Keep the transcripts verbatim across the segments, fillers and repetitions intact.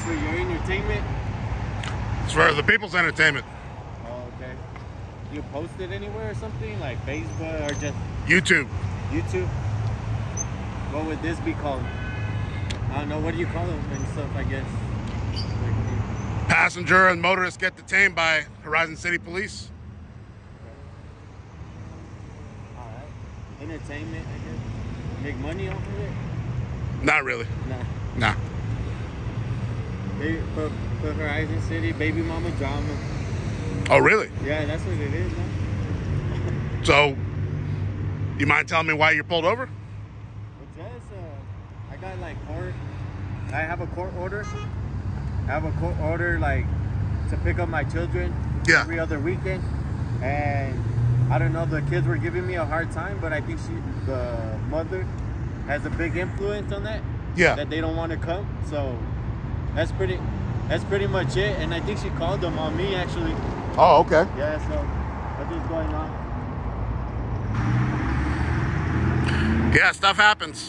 for your entertainment? It's for the people's entertainment. Oh, okay. You post it anywhere or something? Like Facebook or just... YouTube. YouTube? What would this be called? I don't know. What do you call them and stuff, I guess? Like, Passenger and motorists get detained by Horizon City Police. okay. All right. Entertainment, I guess. Make money off of it? Not really. Nah. Nah. They put, put Horizon City, baby mama drama. Oh, really? Yeah, that's what it is, man. So, you mind telling me why you're pulled over? Well, just, uh, I got like court. I have a court order. I have a court order, like, to pick up my children Yeah. every other weekend. And I don't know, the kids were giving me a hard time, but I think she, the mother, has a big influence on that. Yeah. That they don't want to come. So that's pretty, that's pretty much it. And I think she called them on me, actually. Oh, okay. Yeah, so that's what's going on. Yeah, stuff happens.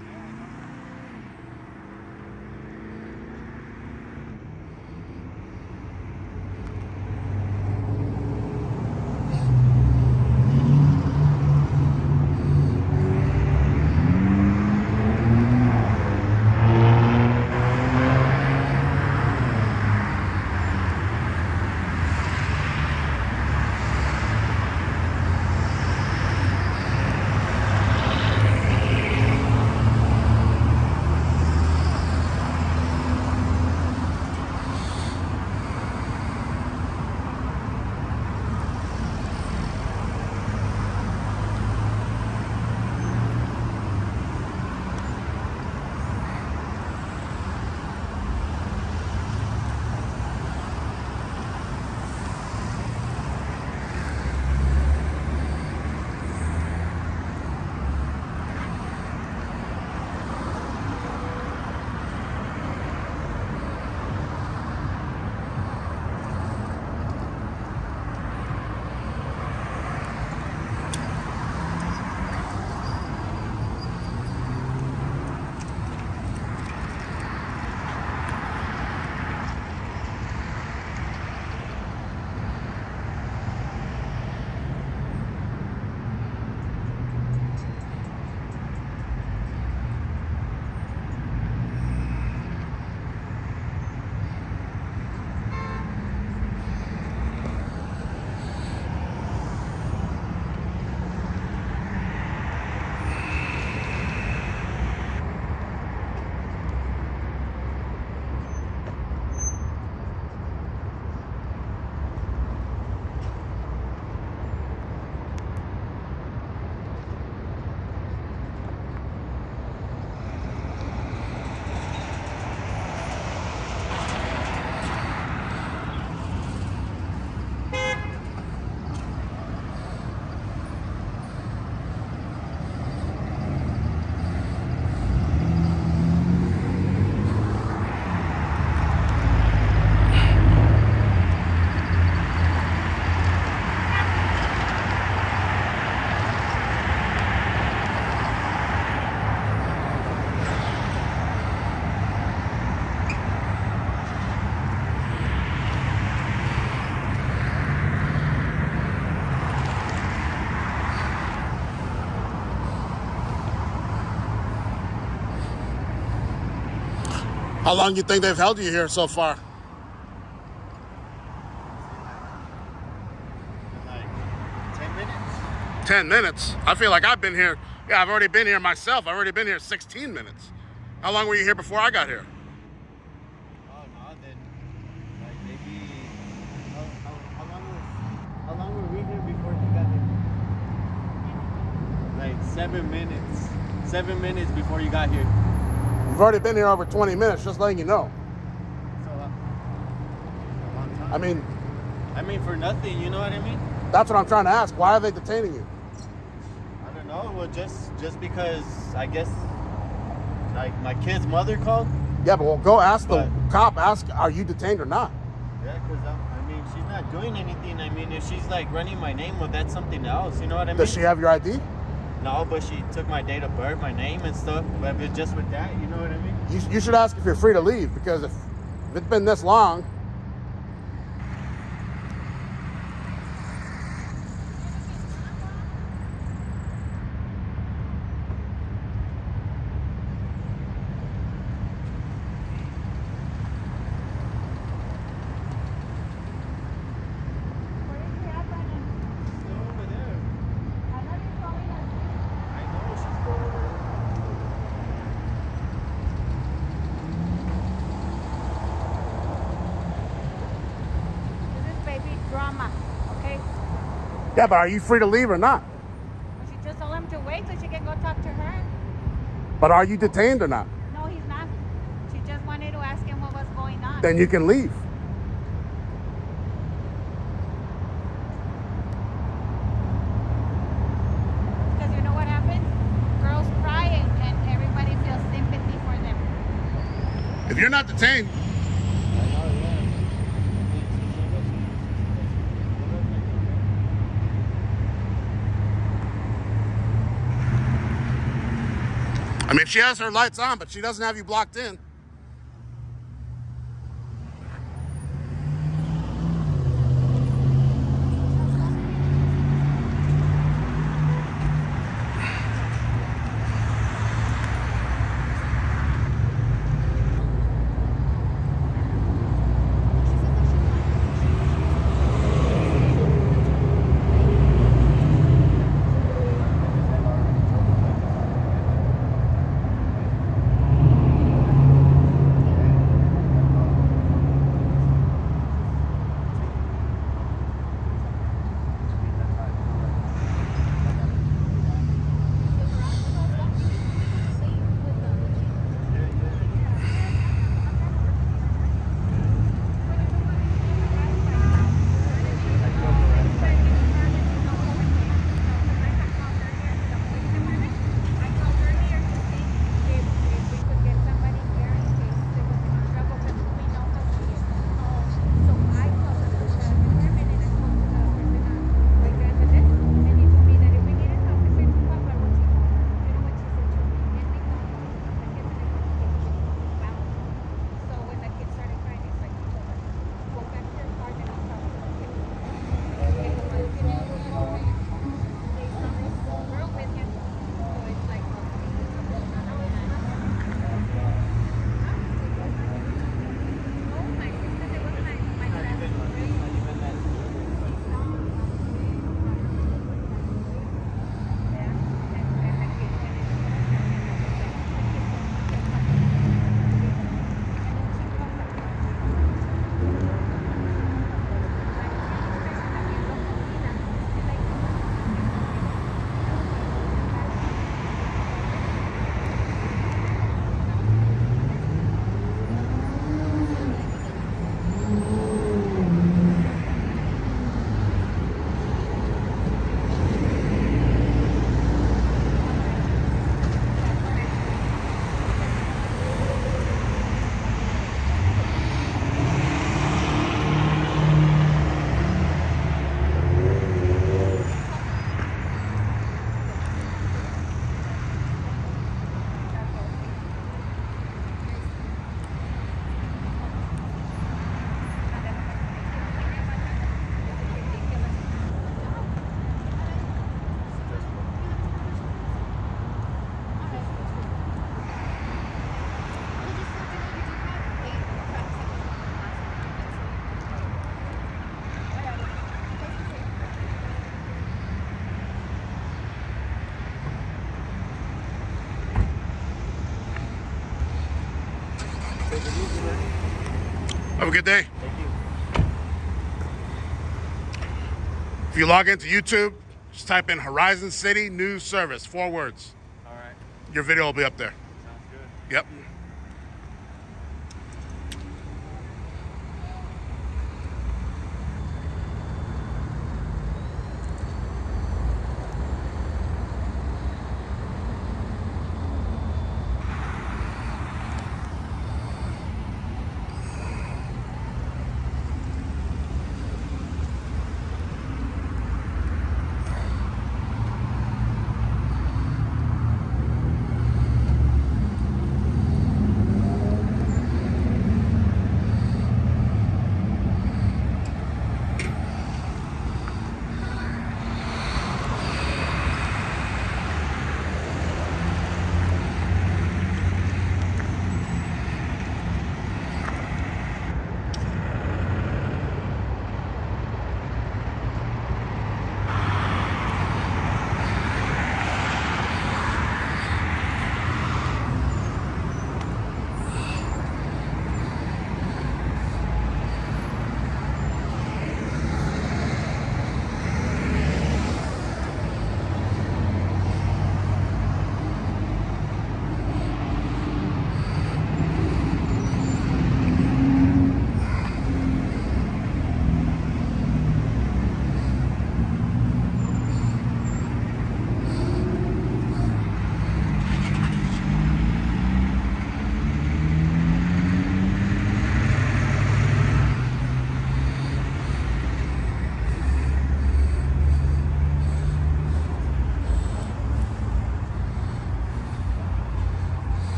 How long do you think they've held you here so far? Like ten minutes? ten minutes? I feel like I've been here. Yeah, I've already been here myself. I've already been here sixteen minutes. How long were you here before I got here? Oh, no, then, like, maybe, how, how, how long was, how long were we here before you got here? Like, seven minutes. Seven minutes before you got here. You've already been here over twenty minutes, just letting you know. So, uh, a long time. I mean... I mean, for nothing, you know what I mean? That's what I'm trying to ask. Why are they detaining you? I don't know, well, just, just because, I guess, like, my kid's mother called. Yeah, but well, go ask But- the cop, ask, are you detained or not? Yeah, because, I mean, she's not doing anything. I mean, if she's, like, running my name, well, that's something else, you know what I mean? Does she have your I D? No, but she took my date of birth, my name and stuff. But if it's just with that, you know what I mean? You, you should ask if you're free to leave, because if If it's been this long. Drama, okay? Yeah, but are you free to leave or not? Well, she just told him to wait so she can go talk to her. But are you detained or not? No, he's not. She just wanted to ask him what was going on. Then you can leave. Because you know what happens? Girls cry and, and everybody feels sympathy for them. If you're not detained, I mean, she has her lights on, but she doesn't have you blocked in. Have a good day. Thank you. If you log into YouTube, just type in Horizon City News Service, four words. All right. Your video will be up there. Sounds good. Yep.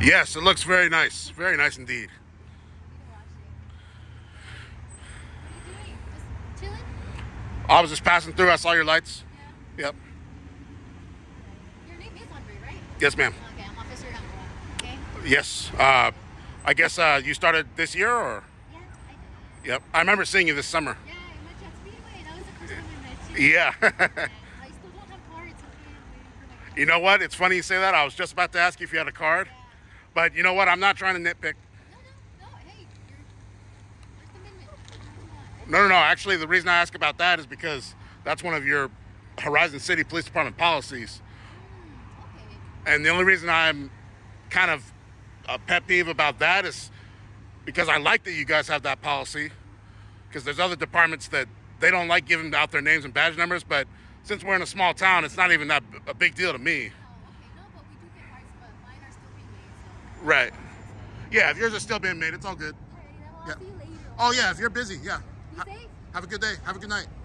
Yes, it looks very nice. Very nice indeed. I was just passing through. I saw your lights. Yeah. Yep. Your name is Andre, right? Yes, ma'am. Okay, I'm Officer Hanwha. Okay? Yes. Uh, I guess uh, you started this year, or? Yeah, I did. Yep. I remember seeing you this summer. Yeah, I met you at Speedway. That was the first time I met you. Yeah. And I still don't have cards. Okay, I'm waiting for my card. You know what? It's funny you say that. I was just about to ask you if you had a card. Yeah. But you know what? I'm not trying to nitpick. No, no, no. Hey, you're First Amendment. Come on. No, no, no. Actually, the reason I ask about that is because that's one of your Horizon City Police Department policies. Mm, okay. And the only reason I'm kind of a pet peeve about that is because I like that you guys have that policy. Because there's other departments that they don't like giving out their names and badge numbers. But since we're in a small town, it's not even that a big deal to me. Oh, okay. No, but we do get cards, but mine are still being made, so. Right. Yeah, if yours are still being made, it's all good. Alright, then Yeah. I'll see you later. Oh, yeah, if you're busy, yeah. Be Ha- safe. Have a good day. Have a good night.